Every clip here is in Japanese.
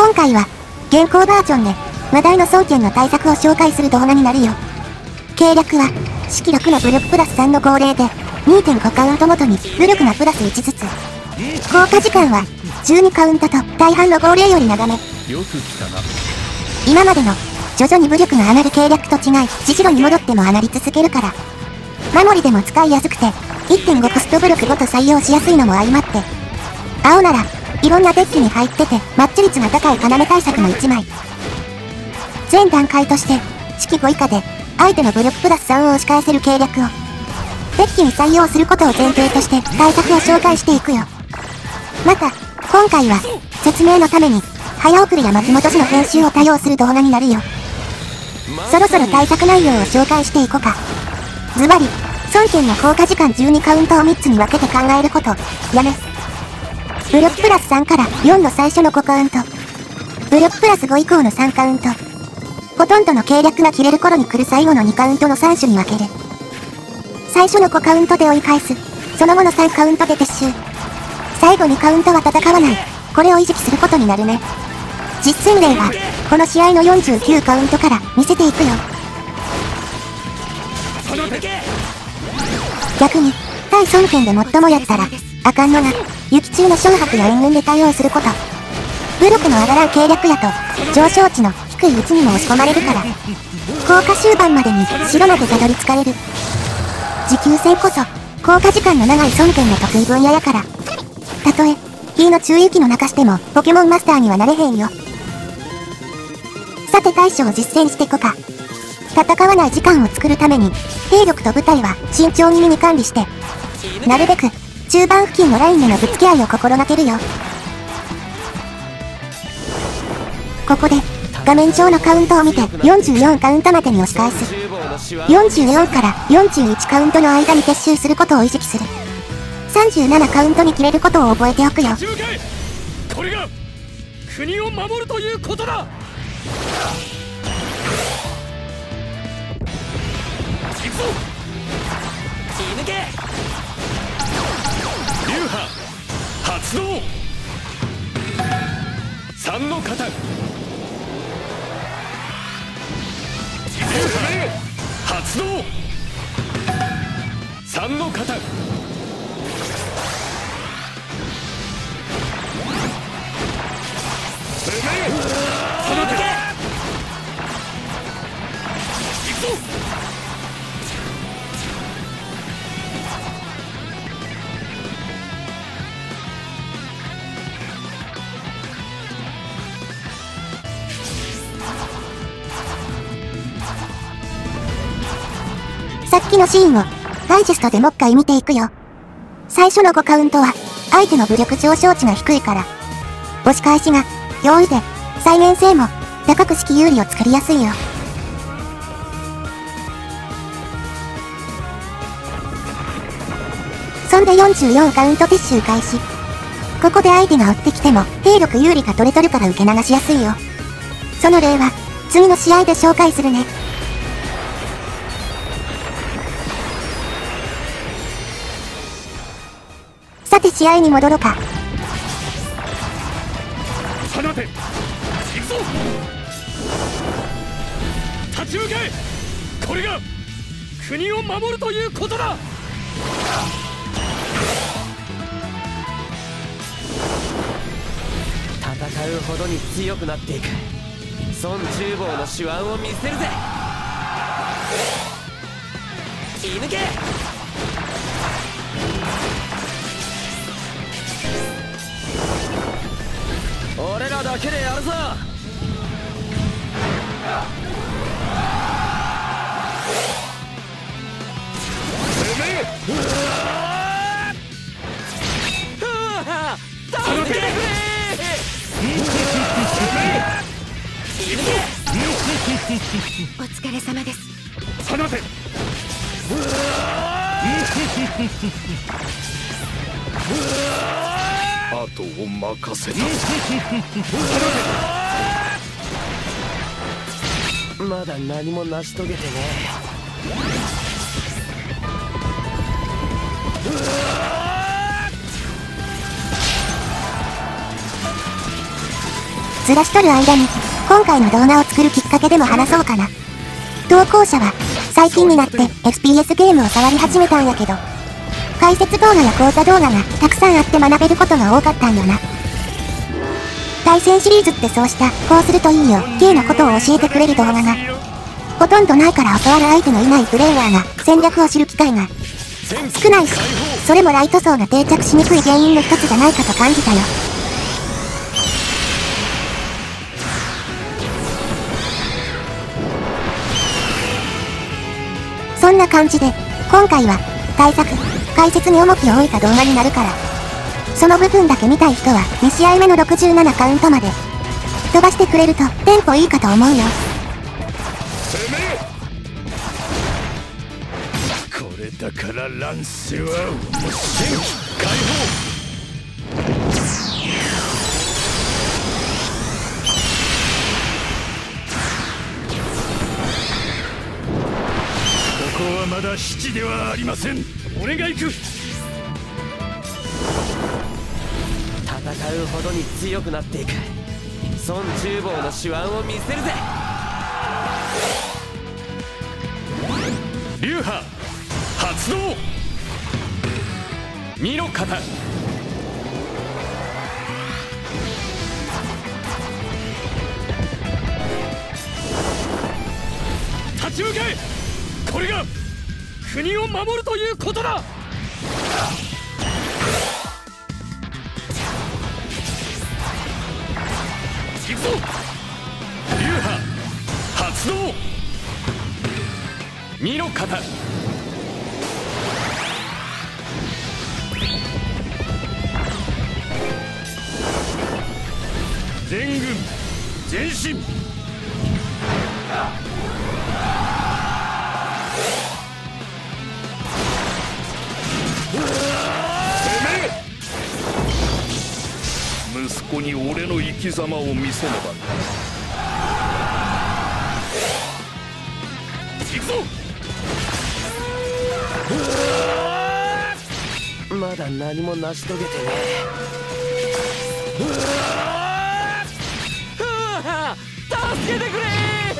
今回は、現行バージョンで、話題の双剣の対策を紹介する動画になるよ。計略は、式6の武力プラス3の号令で、2.5 カウントごとに武力がプラス1ずつ。効果時間は、12カウントと大半の号令より長め。よく来たな。今までの、徐々に武力が上がる計略と違い、自白に戻っても上がり続けるから。守りでも使いやすくて、1.5 コスト武力ごと採用しやすいのも相まって。青なら、いろんなデッキに入ってて、マッチ率が高い要対策の1枚。全段階として、式5以下で、相手の武力プラス3を押し返せる計略を、デッキに採用することを前提として対策を紹介していくよ。また、今回は、説明のために、早送りや巻き戻しの編集を多用する動画になるよ。そろそろ対策内容を紹介していこうか。ズバリ、双剣の効果時間12カウントを3つに分けて考えること、やね。武力プラス3から4の最初の5カウント。武力プラス5以降の3カウント。ほとんどの計略が切れる頃に来る最後の2カウントの3種に分ける。最初の5カウントで追い返す。その後の3カウントで撤収。最後2カウントは戦わない。これを維持することになるね。実戦例は、この試合の49カウントから見せていくよ。逆に、対双剣で最もやったら、あかんのが、雪中の小白や援軍で対応すること。武力の上がらん計略やと、上昇値の低いうちにも押し込まれるから、効果終盤までに白までたどり着かれる。持久戦こそ、効果時間の長い双剣の得意分野やから。たとえ、火の注意機の中しても、ポケモンマスターにはなれへんよ。さて対処を実践していこか。戦わない時間を作るために、兵力と部隊は慎重にミニ管理して、なるべく、中盤付近のラインでのぶつけ合いを心がけるよ。ここで、画面上のカウントを見て44カウントまでに押し返す。44から41カウントの間に撤収することを意識する。37カウントに切れることを覚えておくよ。 これが国を守るということだ。行くぞ。切り抜け。流派発動。3の型。流派発動。3の型。その手。行くぞ。 さっきのシーンをダイジェストでもう一回見ていくよ。最初の5カウントは相手の武力上昇値が低いから、押し返しが容易で再現性も高く式有利を作りやすいよ。そんで44カウント撤収開始。ここで相手が追ってきても兵力有利が取れとるから受け流しやすいよ。その例は次の試合で紹介するね。さて試合に戻ろうか。 放て。行くぞ。立ち向かえ。これが国を守るということだ。戦うほどに強くなっていく孫厨房の手腕を見せるぜ。切り抜け。俺らだけでやるぞ。助けてくれ。 お疲れ様です。 放て。あとを任せた。まだ何も成し遂げてね次ずらしとる間に、今回の動画を作るきっかけでも話そうかな。投稿者は、最近になって FPS ゲームを触り始めたんやけど、解説動画や講座動画がたくさんあって学べることが多かったんよな。対戦シリーズってそうした、こうするといいよ、系のことを教えてくれる動画が、ほとんどないから教わる相手のいないプレイヤーが戦略を知る機会が少ないし、それもライト層が定着しにくい原因の一つじゃないかと感じたよ。そんな感じで、今回は、対策、解説に重きを置いた動画になるから、その部分だけ見たい人は、2試合目の67カウントまで、飛ばしてくれると、テンポいいかと思うよ。 これだから乱世は戦機解放。ここはまだ七ではありません。俺が行く。 戦うほどに強くなっていく孫厨房の手腕を見せるぜ。 流派発動。 見ろ型。 立ち向かえ。これが国を守るということだ。行くぞ。流派発動。 見ろ型。 全軍前進。息子に俺の生き様を見せねばな。行くぞ。 まだ何も成し遂げてね助けてくれ。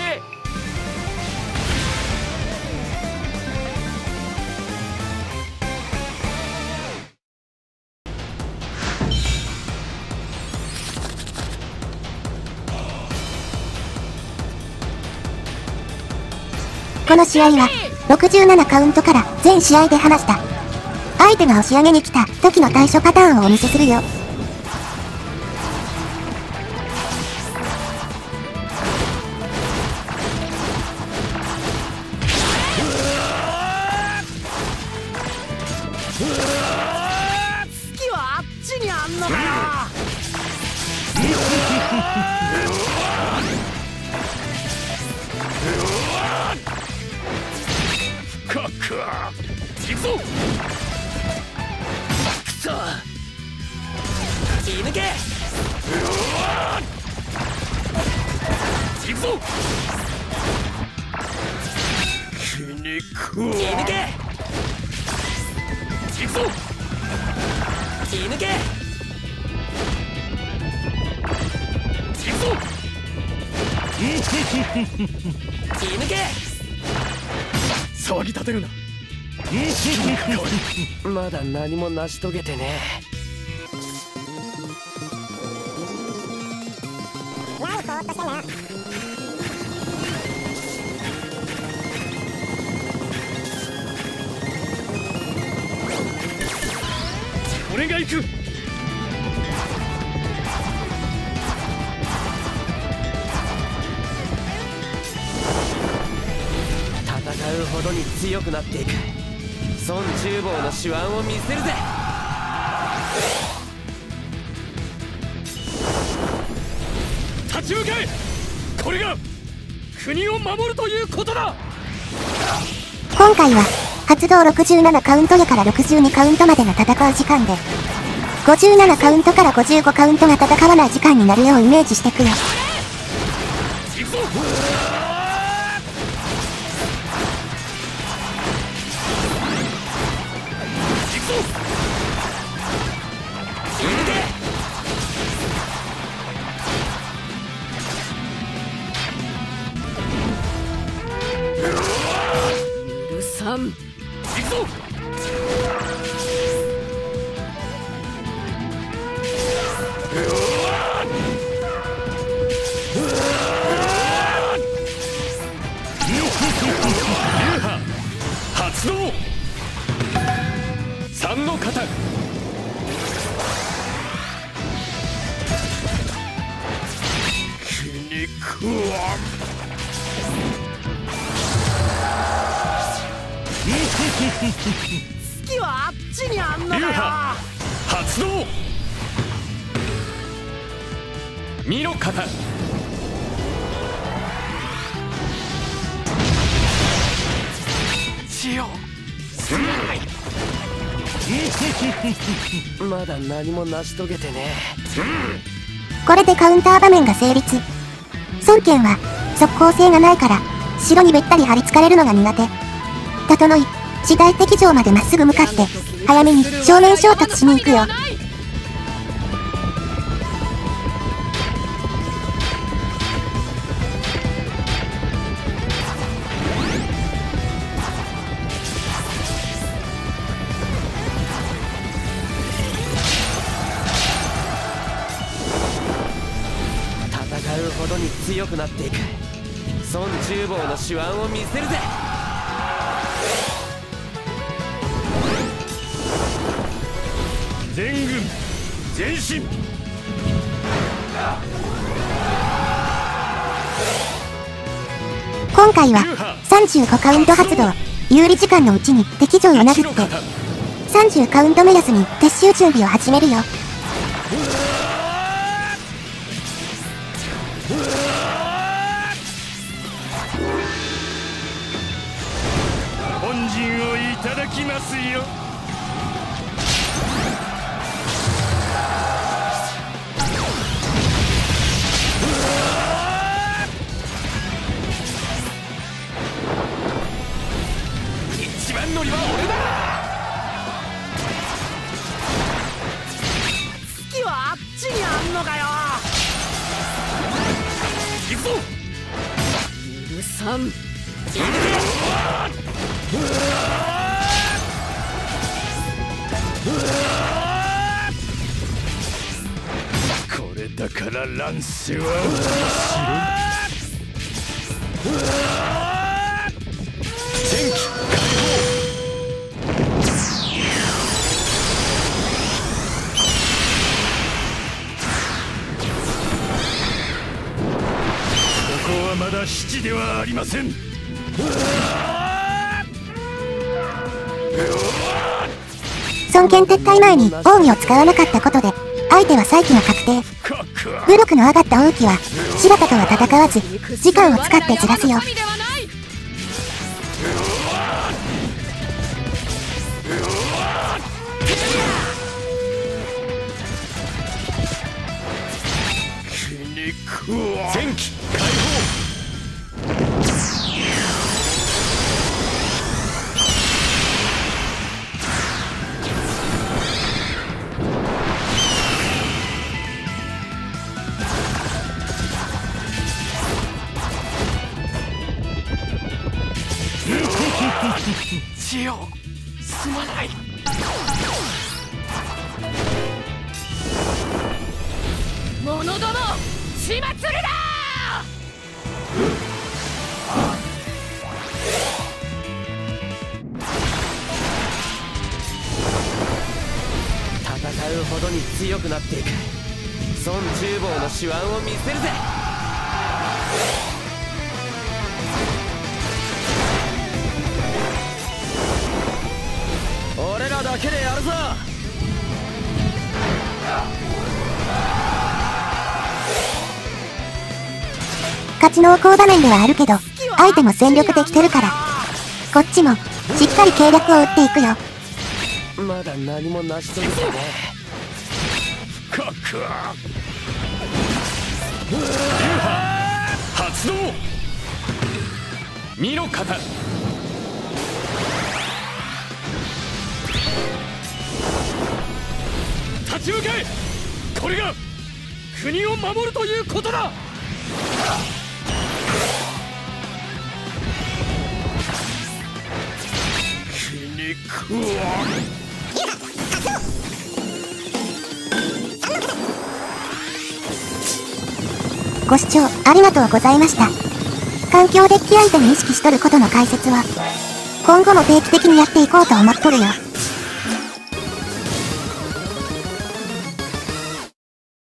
この試合は、67カウントから全試合で話した。相手が押し上げに来た時の対処パターンをお見せするよ。 月はあっちにあんのかよ。 深く行くぞ。 くそ射抜け。 行くぞ。気に食う。 射抜け。 行くぞ。 射抜け。 行くぞ。 射抜け。 騒ぎ立てるな。 まだ何も成し遂げてね俺が行く。 戦うほどに強くなっていく孫厨房の手腕を見せるぜ。 立ち向かえ。これが国を守るということだ。 今回は、発動67カウントやから62カウントまでが戦う時間で、57カウントから55カウントが戦わない時間になるようイメージしてくよ。 行くぞ。 行くぞ。発動。三の型。気に食わん。 月はあっちにあんのかよ。 発動。二の型。血を吸わない。 まだ何も成し遂げてねこれでカウンター場面が成立。孫権は速攻性がないから城にべったり張り付かれるのが苦手。整い次第敵城までまっすぐ向かって早めに正面衝突しに行くよ。 戦うほどに強くなっていく。孫中坊の手腕を見せるぜ。 全軍前進。 今回は35カウント発動。有利時間のうちに敵城を殴って30カウント目安に撤収準備を始めるよ。 本陣をいただきますよ。一番乗りは俺だ。 月はあっちにあんのかよ。 行くぞ。 許さん。 これだから乱世は面白い。戦機解放。ここはまだ七ではありません。 孫権撤退前に奥義を使わなかったことで相手は再起が確定。武力の上がった王騎は柴田とは戦わず時間を使ってずらすよ。 戦機解放。血をすまない。 者ども始末るだ。 戦うほどに強くなっていく。孫中坊の手腕を見せるぜ。俺らだけでやるぞ。 勝ち濃厚場面ではあるけど相手も戦力できてるからこっちもしっかり計略を打っていくよ。 まだ何も成し遂げてね。 かく流派発動。二の型。立ち向かえ。これが国を守るということだ。気にご視聴ありがとうございました。環境デッキ相手に意識しとることの解説は、今後も定期的にやっていこうと思っとるよ。